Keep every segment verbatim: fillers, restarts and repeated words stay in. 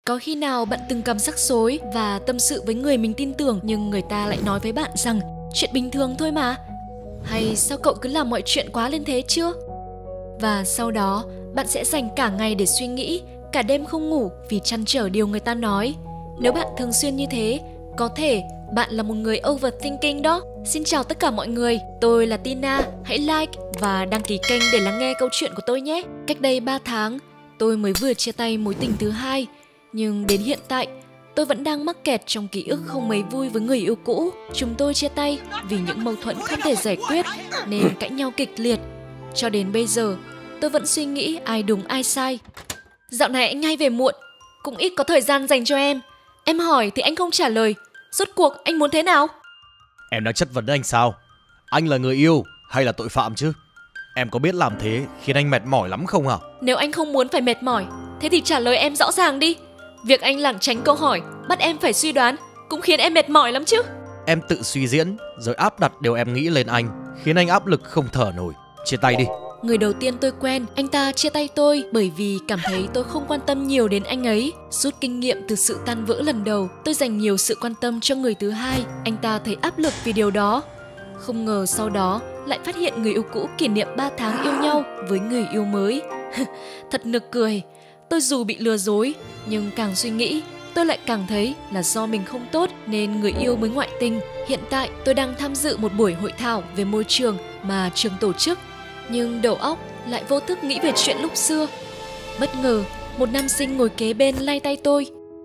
Có khi nào bạn từng cầm rắc rối và tâm sự với người mình tin tưởng nhưng người ta lại nói với bạn rằng chuyện bình thường thôi mà? Hay sao cậu cứ làm mọi chuyện quá lên thế chưa? Và sau đó bạn sẽ dành cả ngày để suy nghĩ, cả đêm không ngủ vì trăn trở điều người ta nói. Nếu bạn thường xuyên như thế, có thể bạn là một người overthinking đó. Xin chào tất cả mọi người, tôi là Tina. Hãy like và đăng ký kênh để lắng nghe câu chuyện của tôi nhé. Cách đây ba tháng, tôi mới vừa chia tay mối tình thứ hai. Nhưng đến hiện tại, tôi vẫn đang mắc kẹt trong ký ức không mấy vui với người yêu cũ. Chúng tôi chia tay vì những mâu thuẫn không thể giải quyết nên cãi nhau kịch liệt. Cho đến bây giờ, tôi vẫn suy nghĩ ai đúng ai sai. Dạo này anh hay về muộn, cũng ít có thời gian dành cho em. Em hỏi thì anh không trả lời. Rốt cuộc anh muốn thế nào? Em đang chất vấn anh sao? Anh là người yêu hay là tội phạm chứ? Em có biết làm thế khiến anh mệt mỏi lắm không hả? Nếu anh không muốn phải mệt mỏi, thế thì trả lời em rõ ràng đi. Việc anh lảng tránh câu hỏi, bắt em phải suy đoán cũng khiến em mệt mỏi lắm chứ. Em tự suy diễn rồi áp đặt điều em nghĩ lên anh, khiến anh áp lực không thở nổi. Chia tay đi. Người đầu tiên tôi quen, anh ta chia tay tôi bởi vì cảm thấy tôi không quan tâm nhiều đến anh ấy. Rút kinh nghiệm từ sự tan vỡ lần đầu, tôi dành nhiều sự quan tâm cho người thứ hai. Anh ta thấy áp lực vì điều đó. Không ngờ sau đó lại phát hiện người yêu cũ kỷ niệm ba tháng yêu nhau với người yêu mới. Thật nực cười. Tôi dù bị lừa dối, nhưng càng suy nghĩ, tôi lại càng thấy là do mình không tốt nên người yêu mới ngoại tình. Hiện tại tôi đang tham dự một buổi hội thảo về môi trường mà trường tổ chức. Nhưng đầu óc lại vô thức nghĩ về chuyện lúc xưa. Bất ngờ, một nam sinh ngồi kế bên lay tay tôi.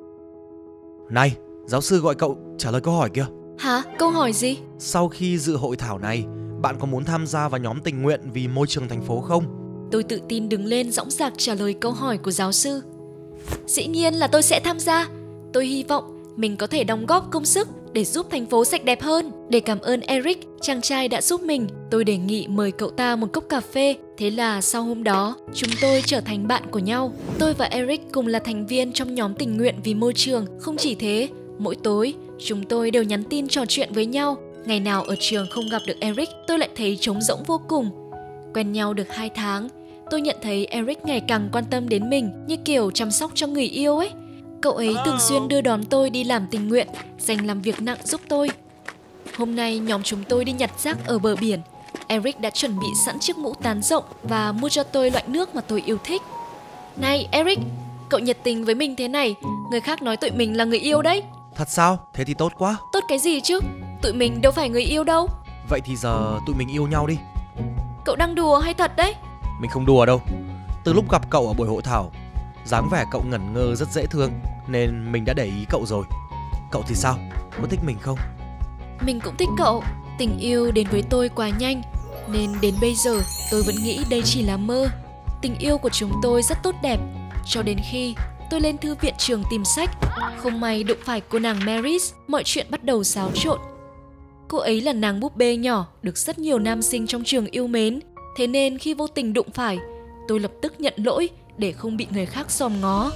Này, giáo sư gọi cậu trả lời câu hỏi kia. Hả? Câu hỏi gì? Sau khi dự hội thảo này, bạn có muốn tham gia vào nhóm tình nguyện vì môi trường thành phố không? Tôi tự tin đứng lên dõng dạc trả lời câu hỏi của giáo sư. Dĩ nhiên là tôi sẽ tham gia. Tôi hy vọng mình có thể đóng góp công sức để giúp thành phố sạch đẹp hơn. Để cảm ơn Eric, chàng trai đã giúp mình, tôi đề nghị mời cậu ta một cốc cà phê. Thế là sau hôm đó, chúng tôi trở thành bạn của nhau. Tôi và Eric cùng là thành viên trong nhóm tình nguyện vì môi trường. Không chỉ thế, mỗi tối, chúng tôi đều nhắn tin trò chuyện với nhau. Ngày nào ở trường không gặp được Eric, tôi lại thấy trống rỗng vô cùng. Quen nhau được hai tháng, tôi nhận thấy Eric ngày càng quan tâm đến mình, như kiểu chăm sóc cho người yêu ấy. Cậu ấy thường xuyên đưa đón tôi đi làm tình nguyện, dành làm việc nặng giúp tôi. Hôm nay nhóm chúng tôi đi nhặt rác ở bờ biển. Eric đã chuẩn bị sẵn chiếc mũ tán rộng và mua cho tôi loại nước mà tôi yêu thích. Này Eric, cậu nhiệt tình với mình thế này, người khác nói tụi mình là người yêu đấy. Thật sao? Thế thì tốt quá. Tốt cái gì chứ? Tụi mình đâu phải người yêu đâu. Vậy thì giờ tụi mình yêu nhau đi. Cậu đang đùa hay thật đấy? Mình không đùa đâu. Từ lúc gặp cậu ở buổi hội thảo, dáng vẻ cậu ngẩn ngơ rất dễ thương, nên mình đã để ý cậu rồi. Cậu thì sao? Có thích mình không? Mình cũng thích cậu. Tình yêu đến với tôi quá nhanh, nên đến bây giờ tôi vẫn nghĩ đây chỉ là mơ. Tình yêu của chúng tôi rất tốt đẹp, cho đến khi tôi lên thư viện trường tìm sách. Không may đụng phải cô nàng Maris, mọi chuyện bắt đầu xáo trộn. Cô ấy là nàng búp bê nhỏ được rất nhiều nam sinh trong trường yêu mến. Thế nên khi vô tình đụng phải, tôi lập tức nhận lỗi để không bị người khác xòm ngó.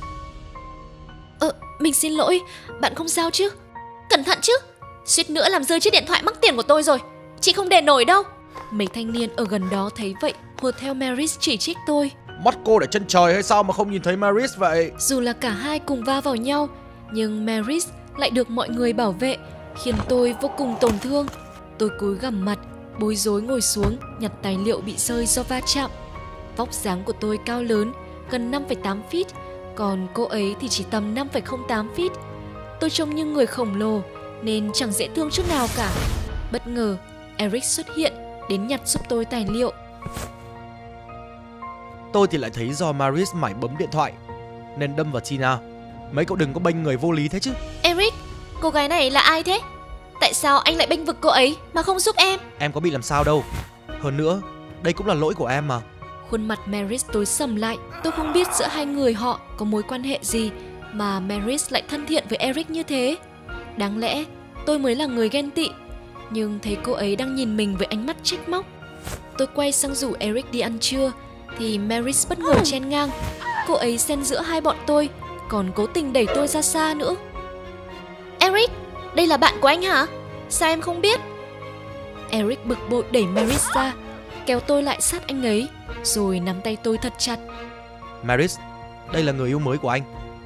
Ờ, mình xin lỗi, bạn không sao chứ? Cẩn thận chứ, suýt nữa làm rơi chiếc điện thoại mắc tiền của tôi rồi. Chị không để nổi đâu. Mấy thanh niên ở gần đó thấy vậy, hùa theo Maris chỉ trích tôi. Mắt cô để chân trời hay sao mà không nhìn thấy Maris vậy? Dù là cả hai cùng va vào nhau, nhưng Maris lại được mọi người bảo vệ, khiến tôi vô cùng tổn thương. Tôi cúi gằm mặt, bối rối ngồi xuống, nhặt tài liệu bị rơi do va chạm. Vóc dáng của tôi cao lớn, gần năm phẩy tám feet, còn cô ấy thì chỉ tầm năm phẩy không tám feet. Tôi trông như người khổng lồ, nên chẳng dễ thương chút nào cả. Bất ngờ, Eric xuất hiện, đến nhặt giúp tôi tài liệu. Tôi thì lại thấy do Maris mải bấm điện thoại, nên đâm vào Tina. Mấy cậu đừng có bênh người vô lý thế chứ. Eric, cô gái này là ai thế? Tại sao anh lại bênh vực cô ấy mà không giúp em? Em có bị làm sao đâu. Hơn nữa, đây cũng là lỗi của em mà. Khuôn mặt Maris tối sầm lại. Tôi không biết giữa hai người họ có mối quan hệ gì mà Maris lại thân thiện với Eric như thế. Đáng lẽ tôi mới là người ghen tị, nhưng thấy cô ấy đang nhìn mình với ánh mắt trách móc. Tôi quay sang rủ Eric đi ăn trưa thì Maris bất ngờ chen ngang. Cô ấy xen giữa hai bọn tôi, còn cố tình đẩy tôi ra xa nữa. Eric, đây là bạn của anh hả? Sao em không biết? Eric bực bội đẩy Maris ra, kéo tôi lại sát anh ấy, rồi nắm tay tôi thật chặt. Maris, đây là người yêu mới của anh.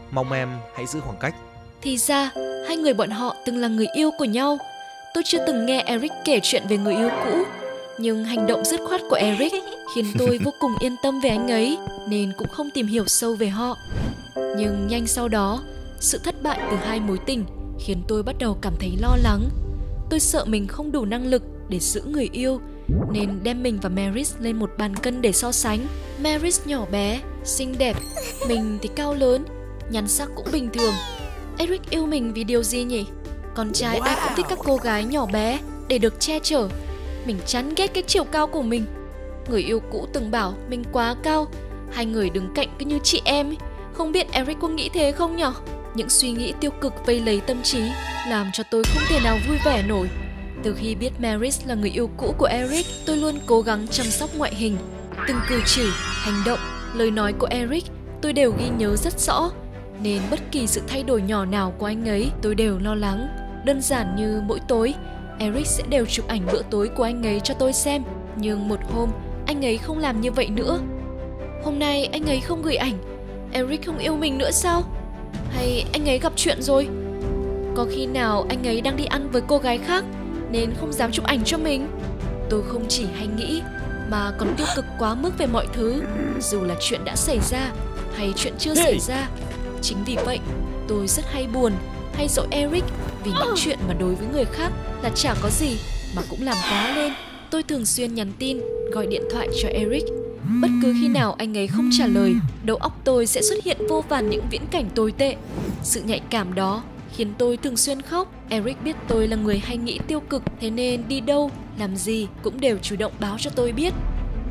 Mong em hãy giữ khoảng cách. Thì ra, hai người bọn họ từng là người yêu của nhau. Tôi chưa từng nghe Eric kể chuyện về người yêu cũ, nhưng hành động dứt khoát của Eric khiến tôi vô cùng yên tâm về anh ấy, nên cũng không tìm hiểu sâu về họ. Nhưng nhanh sau đó, sự thất bại từ hai mối tình khiến tôi bắt đầu cảm thấy lo lắng. Tôi sợ mình không đủ năng lực để giữ người yêu, nên đem mình và Maris lên một bàn cân để so sánh. Maris nhỏ bé, xinh đẹp, mình thì cao lớn, nhan sắc cũng bình thường. Eric yêu mình vì điều gì nhỉ? Con trai ai cũng thích các cô gái nhỏ bé để được che chở. Mình chán ghét cái chiều cao của mình. Người yêu cũ từng bảo mình quá cao, hai người đứng cạnh cứ như chị em ấy. Không biết Eric có nghĩ thế không nhở? Những suy nghĩ tiêu cực vây lấy tâm trí làm cho tôi không thể nào vui vẻ nổi. Từ khi biết Maris là người yêu cũ của Eric, tôi luôn cố gắng chăm sóc ngoại hình. Từng cử chỉ, hành động, lời nói của Eric tôi đều ghi nhớ rất rõ, nên bất kỳ sự thay đổi nhỏ nào của anh ấy tôi đều lo lắng. Đơn giản như mỗi tối, Eric sẽ đều chụp ảnh bữa tối của anh ấy cho tôi xem. Nhưng một hôm, anh ấy không làm như vậy nữa. Hôm nay anh ấy không gửi ảnh. Eric không yêu mình nữa sao? Hay anh ấy gặp chuyện rồi? Có khi nào anh ấy đang đi ăn với cô gái khác nên không dám chụp ảnh cho mình? Tôi không chỉ hay nghĩ mà còn tiêu cực quá mức về mọi thứ, dù là chuyện đã xảy ra hay chuyện chưa xảy ra. Chính vì vậy, tôi rất hay buồn, hay dỗi Eric vì những chuyện mà đối với người khác là chả có gì mà cũng làm quá lên. Tôi thường xuyên nhắn tin, gọi điện thoại cho Eric. Bất cứ khi nào anh ấy không trả lời, đầu óc tôi sẽ xuất hiện vô vàn những viễn cảnh tồi tệ. Sự nhạy cảm đó khiến tôi thường xuyên khóc. Eric biết tôi là người hay nghĩ tiêu cực, thế nên đi đâu, làm gì cũng đều chủ động báo cho tôi biết.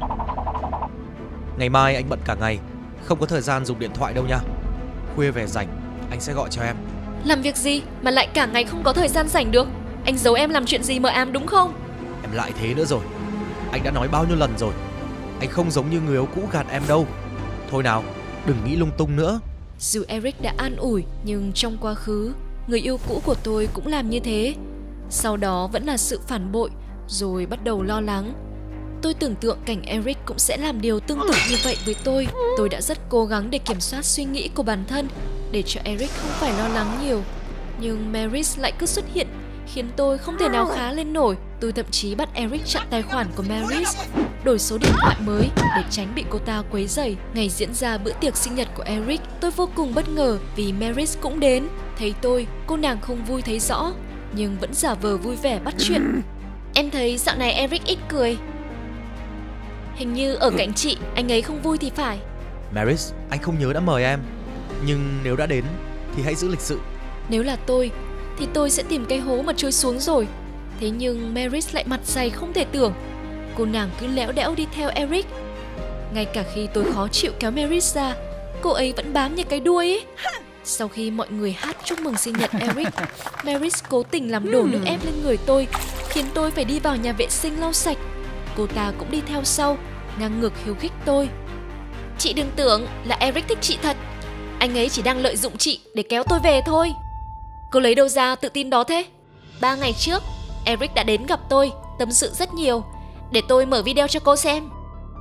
Ngày mai anh bận cả ngày, không có thời gian dùng điện thoại đâu nha. Khuya về rảnh, anh sẽ gọi cho em. Làm việc gì mà lại cả ngày không có thời gian rảnh được? Anh giấu em làm chuyện gì mờ ám đúng không? Em lại thế nữa rồi. Anh đã nói bao nhiêu lần rồi, anh không giống như người yêu cũ gạt em đâu. Thôi nào, đừng nghĩ lung tung nữa. Dù Eric đã an ủi, nhưng trong quá khứ, người yêu cũ của tôi cũng làm như thế. Sau đó vẫn là sự phản bội, rồi bắt đầu lo lắng. Tôi tưởng tượng cảnh Eric cũng sẽ làm điều tương tự như vậy với tôi. Tôi đã rất cố gắng để kiểm soát suy nghĩ của bản thân, để cho Eric không phải lo lắng nhiều. Nhưng Maris lại cứ xuất hiện, khiến tôi không thể nào khá lên nổi. Tôi thậm chí bắt Eric chặn tài khoản của Maris, đổi số điện thoại mới để tránh bị cô ta quấy rầy. Ngày diễn ra bữa tiệc sinh nhật của Eric, tôi vô cùng bất ngờ vì Maris cũng đến. Thấy tôi, cô nàng không vui thấy rõ, nhưng vẫn giả vờ vui vẻ bắt chuyện. Em thấy dạo này Eric ít cười. Hình như ở cạnh chị, anh ấy không vui thì phải. Maris, anh không nhớ đã mời em, nhưng nếu đã đến thì hãy giữ lịch sự. Nếu là tôi, thì tôi sẽ tìm cái hố mà trôi xuống rồi. Thế nhưng Maris lại mặt dày không thể tưởng. Cô nàng cứ léo đẽo đi theo Eric. Ngay cả khi tôi khó chịu kéo Maris ra, cô ấy vẫn bám như cái đuôi ấy. Sau khi mọi người hát chúc mừng sinh nhật Eric, Maris cố tình làm đổ nước ép lên người tôi, khiến tôi phải đi vào nhà vệ sinh lau sạch. Cô ta cũng đi theo sau, ngang ngược khiêu khích tôi. Chị đừng tưởng là Eric thích chị thật. Anh ấy chỉ đang lợi dụng chị để kéo tôi về thôi. Cô lấy đâu ra tự tin đó thế? Ba ngày trước, Eric đã đến gặp tôi, tâm sự rất nhiều. Để tôi mở video cho cô xem.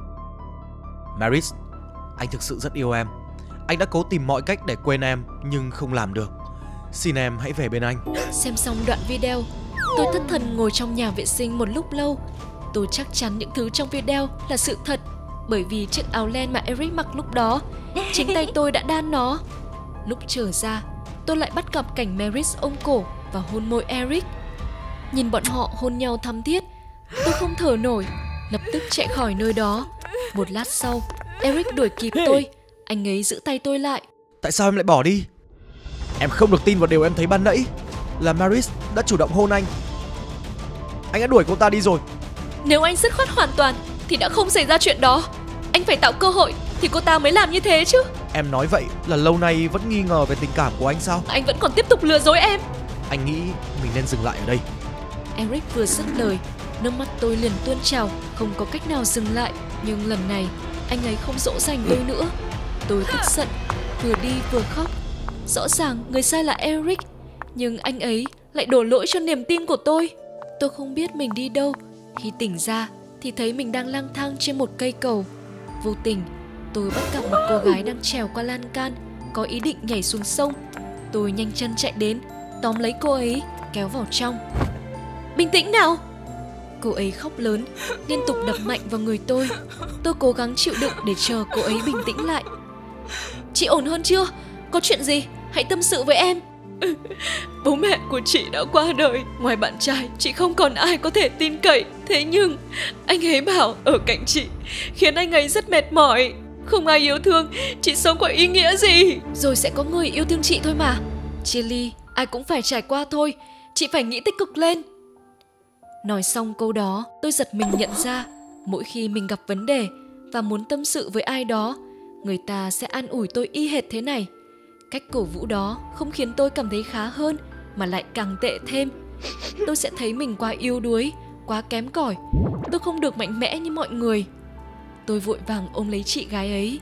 Maris, anh thực sự rất yêu em. Anh đã cố tìm mọi cách để quên em, nhưng không làm được. Xin em hãy về bên anh. Xem xong đoạn video, tôi thất thần ngồi trong nhà vệ sinh một lúc lâu. Tôi chắc chắn những thứ trong video là sự thật, bởi vì chiếc áo len mà Eric mặc lúc đó, chính tay tôi đã đan nó. Lúc trở ra, tôi lại bắt gặp cảnh Maris ôm cổ và hôn môi Eric. Nhìn bọn họ hôn nhau thắm thiết, tôi không thở nổi, lập tức chạy khỏi nơi đó. Một lát sau, Eric đuổi kịp tôi. Anh ấy giữ tay tôi lại. Tại sao em lại bỏ đi? Em không được tin vào điều em thấy ban nãy, là Maris đã chủ động hôn anh. Anh đã đuổi cô ta đi rồi. Nếu anh dứt khoát hoàn toàn thì đã không xảy ra chuyện đó. Anh phải tạo cơ hội thì cô ta mới làm như thế chứ. Em nói vậy là lâu nay vẫn nghi ngờ về tình cảm của anh sao? Anh vẫn còn tiếp tục lừa dối em. Anh nghĩ mình nên dừng lại ở đây. Eric vừa dứt lời, nước mắt tôi liền tuôn trào, không có cách nào dừng lại. Nhưng lần này, anh ấy không dỗ dành tôi nữa. Tôi tức giận, vừa đi vừa khóc. Rõ ràng người sai là Eric, nhưng anh ấy lại đổ lỗi cho niềm tin của tôi. Tôi không biết mình đi đâu. Khi tỉnh ra thì thấy mình đang lang thang trên một cây cầu. Vô tình, tôi bắt gặp một cô gái đang trèo qua lan can, có ý định nhảy xuống sông. Tôi nhanh chân chạy đến, tóm lấy cô ấy, kéo vào trong. Bình tĩnh nào! Cô ấy khóc lớn, liên tục đập mạnh vào người tôi. Tôi cố gắng chịu đựng để chờ cô ấy bình tĩnh lại. Chị ổn hơn chưa? Có chuyện gì? Hãy tâm sự với em. Bố mẹ của chị đã qua đời. Ngoài bạn trai, chị không còn ai có thể tin cậy. Thế nhưng, anh ấy bảo ở cạnh chị khiến anh ấy rất mệt mỏi. Không ai yêu thương, chị sống có ý nghĩa gì? Rồi sẽ có người yêu thương chị thôi mà. Chia ly, ai cũng phải trải qua thôi. Chị phải nghĩ tích cực lên. Nói xong câu đó, tôi giật mình nhận ra mỗi khi mình gặp vấn đề và muốn tâm sự với ai đó, người ta sẽ an ủi tôi y hệt thế này. Cách cổ vũ đó không khiến tôi cảm thấy khá hơn, mà lại càng tệ thêm. Tôi sẽ thấy mình quá yếu đuối, quá kém cỏi. Tôi không được mạnh mẽ như mọi người. Tôi vội vàng ôm lấy chị gái ấy.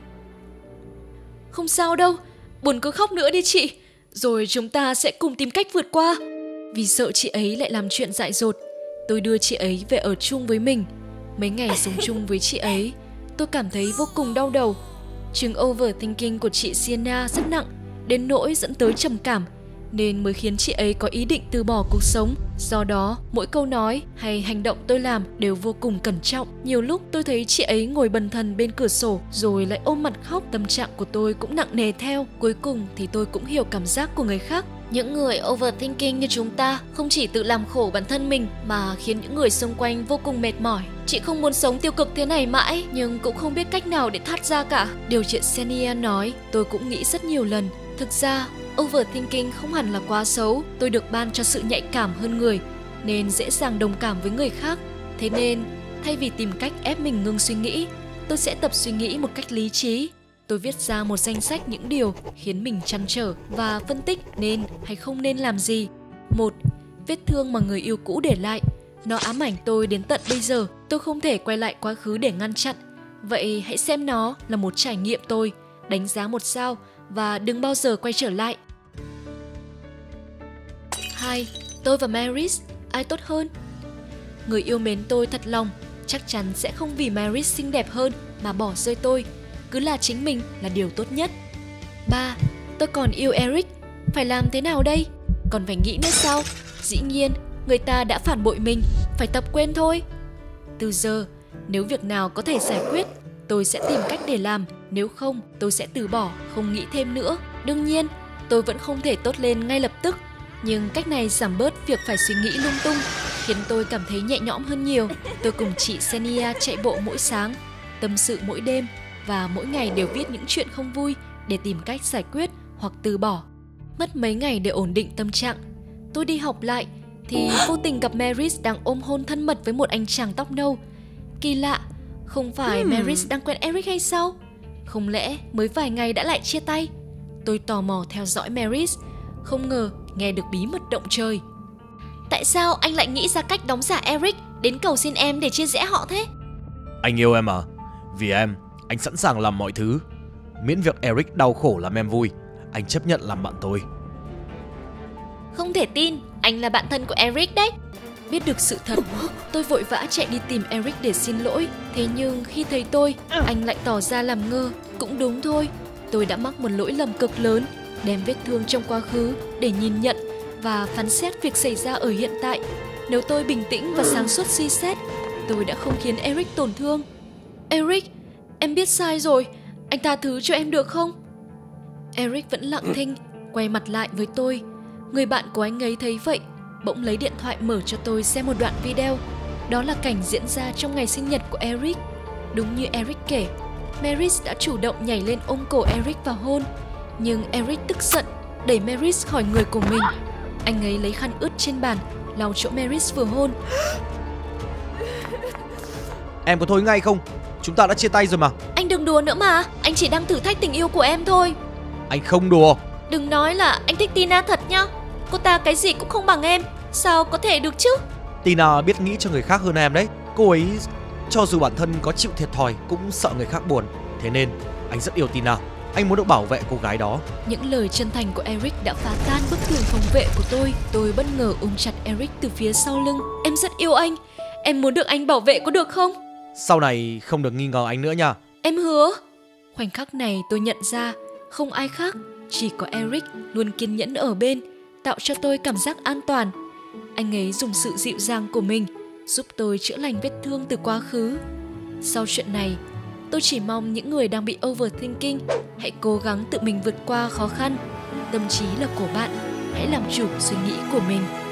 Không sao đâu, buồn cứ khóc nữa đi chị. Rồi chúng ta sẽ cùng tìm cách vượt qua. Vì sợ chị ấy lại làm chuyện dại dột, tôi đưa chị ấy về ở chung với mình. Mấy ngày sống chung với chị ấy, tôi cảm thấy vô cùng đau đầu. Chứng overthinking của chị Sienna rất nặng, đến nỗi dẫn tới trầm cảm, nên mới khiến chị ấy có ý định từ bỏ cuộc sống. Do đó, mỗi câu nói hay hành động tôi làm đều vô cùng cẩn trọng. Nhiều lúc tôi thấy chị ấy ngồi bần thần bên cửa sổ rồi lại ôm mặt khóc, tâm trạng của tôi cũng nặng nề theo. Cuối cùng thì tôi cũng hiểu cảm giác của người khác. Những người overthinking như chúng ta không chỉ tự làm khổ bản thân mình mà khiến những người xung quanh vô cùng mệt mỏi. Chị không muốn sống tiêu cực thế này mãi, nhưng cũng không biết cách nào để thoát ra cả. Điều chị Senia nói, tôi cũng nghĩ rất nhiều lần. Thực ra, overthinking không hẳn là quá xấu. Tôi được ban cho sự nhạy cảm hơn người, nên dễ dàng đồng cảm với người khác. Thế nên, thay vì tìm cách ép mình ngưng suy nghĩ, tôi sẽ tập suy nghĩ một cách lý trí. Tôi viết ra một danh sách những điều khiến mình trăn trở và phân tích nên hay không nên làm gì. Một, vết thương mà người yêu cũ để lại. Nó ám ảnh tôi đến tận bây giờ. Tôi không thể quay lại quá khứ để ngăn chặn. Vậy hãy xem nó là một trải nghiệm tôi. Đánh giá một sao và đừng bao giờ quay trở lại. Hai, tôi và Maris, ai tốt hơn? Người yêu mến tôi thật lòng chắc chắn sẽ không vì Maris xinh đẹp hơn mà bỏ rơi tôi. Cứ là chính mình là điều tốt nhất. Ba, tôi còn yêu Eric. Phải làm thế nào đây? Còn phải nghĩ nữa sao? Dĩ nhiên, người ta đã phản bội mình. Phải tập quên thôi. Từ giờ, nếu việc nào có thể giải quyết, tôi sẽ tìm cách để làm. Nếu không, tôi sẽ từ bỏ, không nghĩ thêm nữa. Đương nhiên, tôi vẫn không thể tốt lên ngay lập tức. Nhưng cách này giảm bớt việc phải suy nghĩ lung tung, khiến tôi cảm thấy nhẹ nhõm hơn nhiều. Tôi cùng chị Senia chạy bộ mỗi sáng, tâm sự mỗi đêm, và mỗi ngày đều viết những chuyện không vui để tìm cách giải quyết hoặc từ bỏ. Mất mấy ngày để ổn định tâm trạng. Tôi đi học lại thì vô tình gặp Maris đang ôm hôn thân mật với một anh chàng tóc nâu. Kỳ lạ, không phải Maris đang quen Eric hay sao? Không lẽ mới vài ngày đã lại chia tay? Tôi tò mò theo dõi Maris, không ngờ nghe được bí mật động trời. Tại sao anh lại nghĩ ra cách đóng giả Eric đến cầu xin em để chia rẽ họ thế? Anh yêu em à? Vì em, anh sẵn sàng làm mọi thứ. Miễn việc Eric đau khổ làm em vui, anh chấp nhận làm bạn tôi. Không thể tin, anh là bạn thân của Eric đấy. Biết được sự thật, tôi vội vã chạy đi tìm Eric để xin lỗi. Thế nhưng khi thấy tôi, anh lại tỏ ra làm ngơ. Cũng đúng thôi, tôi đã mắc một lỗi lầm cực lớn, đem vết thương trong quá khứ để nhìn nhận và phán xét việc xảy ra ở hiện tại. Nếu tôi bình tĩnh và sáng suốt suy xét, tôi đã không khiến Eric tổn thương. Eric, em biết sai rồi, anh tha thứ cho em được không? Eric vẫn lặng thinh, quay mặt lại với tôi. Người bạn của anh ấy thấy vậy, bỗng lấy điện thoại mở cho tôi xem một đoạn video. Đó là cảnh diễn ra trong ngày sinh nhật của Eric. Đúng như Eric kể, Maris đã chủ động nhảy lên ôm cổ Eric và hôn. Nhưng Eric tức giận, đẩy Maris khỏi người của mình. Anh ấy lấy khăn ướt trên bàn, lau chỗ Maris vừa hôn. Em có thôi ngay không? Chúng ta đã chia tay rồi mà. Anh đừng đùa nữa mà, anh chỉ đang thử thách tình yêu của em thôi. Anh không đùa. Đừng nói là anh thích Tina thật nhá. Cô ta cái gì cũng không bằng em, sao có thể được chứ? Tina biết nghĩ cho người khác hơn em đấy. Cô ấy cho dù bản thân có chịu thiệt thòi cũng sợ người khác buồn. Thế nên anh rất yêu Tina. Anh muốn được bảo vệ cô gái đó. Những lời chân thành của Eric đã phá tan bức tường phòng vệ của tôi. Tôi bất ngờ ôm chặt Eric từ phía sau lưng. Em rất yêu anh, em muốn được anh bảo vệ có được không? Sau này không được nghi ngờ anh nữa nha. Em hứa. Khoảnh khắc này tôi nhận ra không ai khác Chỉ có Eric luôn kiên nhẫn ở bên, tạo cho tôi cảm giác an toàn. Anh ấy dùng sự dịu dàng của mình giúp tôi chữa lành vết thương từ quá khứ. Sau chuyện này, tôi chỉ mong những người đang bị overthinking hãy cố gắng tự mình vượt qua khó khăn. Tâm trí là của bạn, hãy làm chủ suy nghĩ của mình.